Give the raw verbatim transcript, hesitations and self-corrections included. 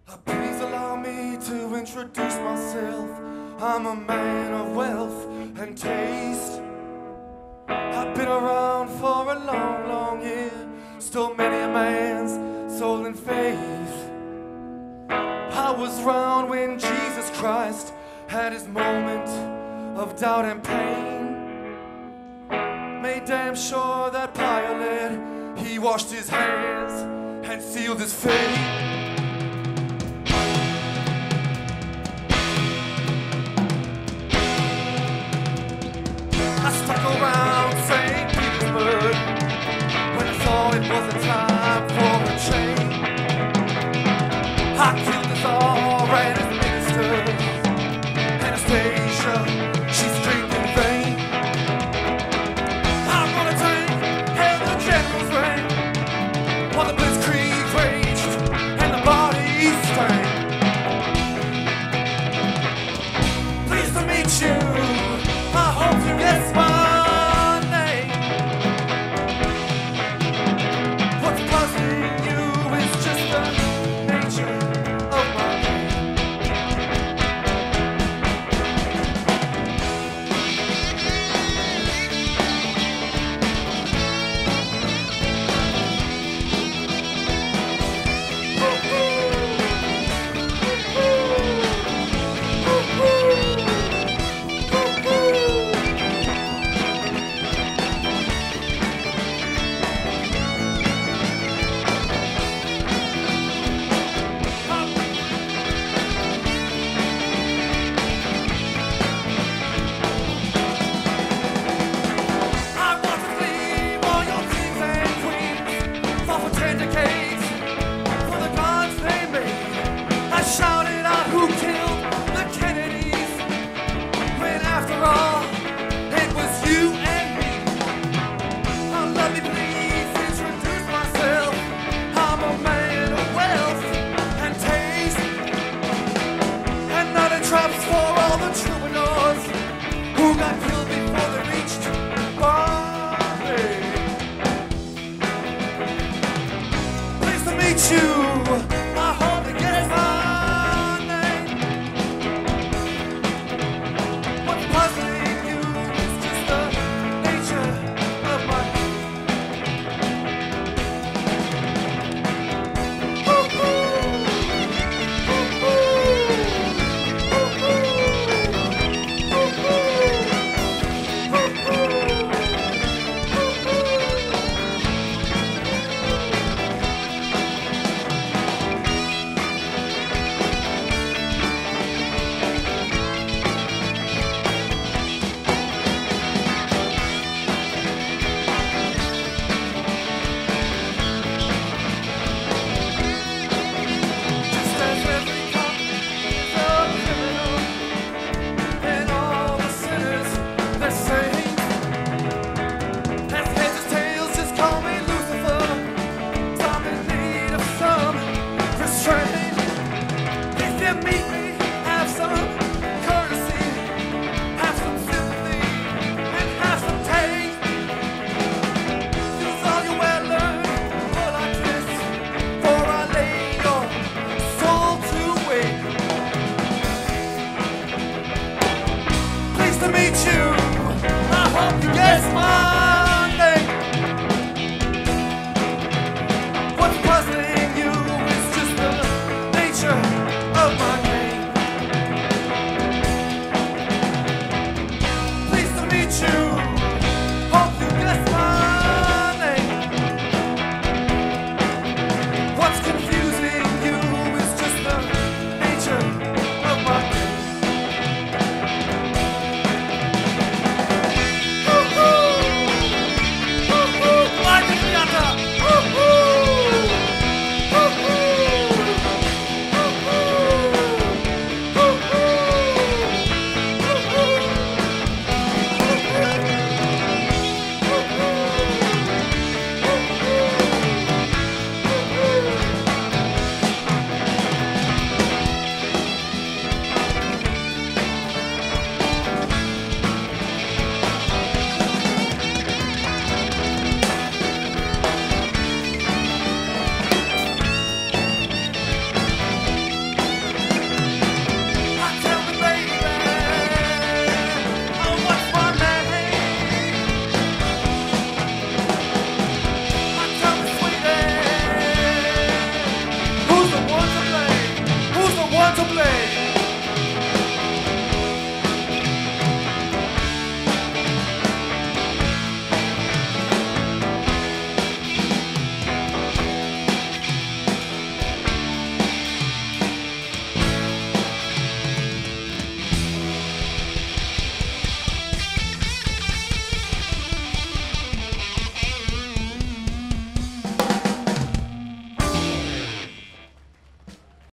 Uh, Please allow me to introduce myself. I'm a man of wealth and taste. I've been around for a long, long year, stole many a man's soul and faith. I was round when Jesus Christ had his moment of doubt and pain. Made damn sure that Pilate, he washed his hands and sealed his fate. I stuck around Saint Petersburg when I saw it was a time for a change. I killed the Tsar and his ministers. Anastasia, she screamed in vain. I'm gonna take hell the general's reign while the blitzkrieg raged and the bodies stank. Pleased to meet you. I hope you guess my name. What's puzzling you is just the nature of my pain. Shouted out who killed the Kennedys, when after all it was you and me. Oh, let me please introduce myself. I'm a man of wealth and taste, and not in traps for all the troubadours who got killed before they reached Bombay. Pleased to meet you.